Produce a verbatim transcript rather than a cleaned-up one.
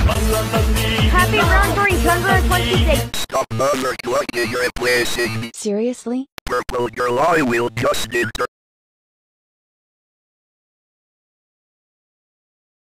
Happy round three, Thunder twenty-six. Stop motherfucking your place. Seriously? Purple girl, I will just enter.